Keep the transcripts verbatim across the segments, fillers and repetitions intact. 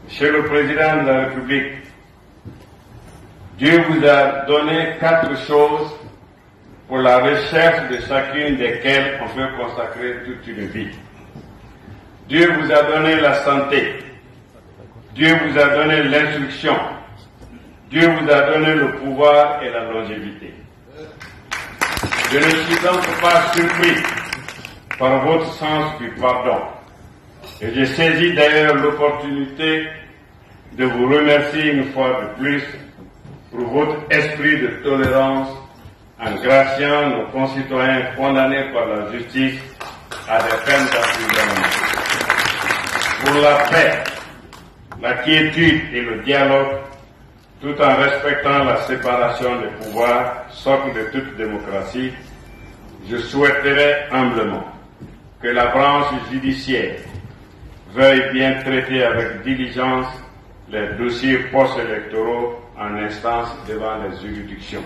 Monsieur le Président de la République, Dieu vous a donné quatre choses pour la recherche de chacune desquelles on peut consacrer toute une vie. Dieu vous a donné la santé. Dieu vous a donné l'instruction. Dieu vous a donné le pouvoir et la longévité. Je ne suis donc pas surpris par votre sens du pardon. Et j'ai saisi d'ailleurs l'opportunité de vous remercier une fois de plus pour votre esprit de tolérance en graciant nos concitoyens condamnés par la justice à des peines d'emprisonnement. Pour la paix, la quiétude et le dialogue, tout en respectant la séparation des pouvoirs, socle de toute démocratie, je souhaiterais humblement que la branche judiciaire veuille bien traiter avec diligence les dossiers post-électoraux en instance devant les juridictions.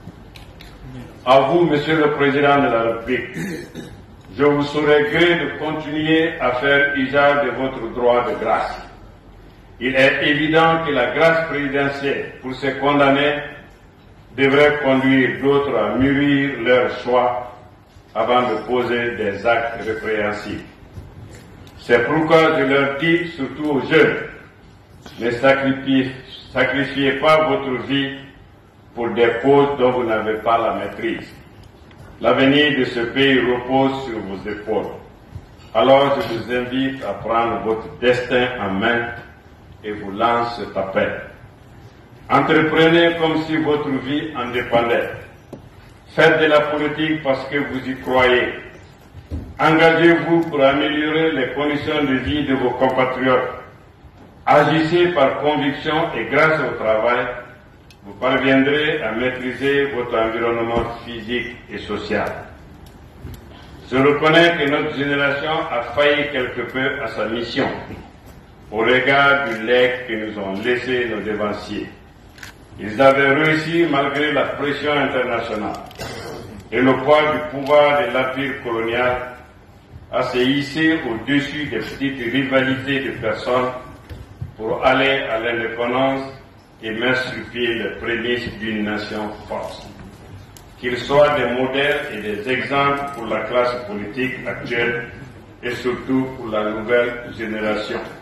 À vous, Monsieur le Président de la République, je vous saurais gré de continuer à faire usage de votre droit de grâce. Il est évident que la grâce présidentielle pour ces condamnés devrait conduire d'autres à mûrir leur choix avant de poser des actes répréhensibles. C'est pourquoi je leur dis, surtout aux jeunes, ne sacrifiez, sacrifiez pas votre vie pour des causes dont vous n'avez pas la maîtrise. L'avenir de ce pays repose sur vos épaules. Alors je vous invite à prendre votre destin en main et vous lance cet appel. Entreprenez comme si votre vie en dépendait. Faites de la politique parce que vous y croyez. Engagez-vous pour améliorer les conditions de vie de vos compatriotes. Agissez par conviction et grâce au travail, vous parviendrez à maîtriser votre environnement physique et social. Je reconnais que notre génération a failli quelque peu à sa mission au regard du legs que nous ont laissé nos devanciers. Ils avaient réussi malgré la pression internationale et le poids du pouvoir de l'empire colonial à se hisser au-dessus des petites rivalités de personnes pour aller à l'indépendance et mettre sur pied les prémices d'une nation forte. Qu'ils soient des modèles et des exemples pour la classe politique actuelle et surtout pour la nouvelle génération.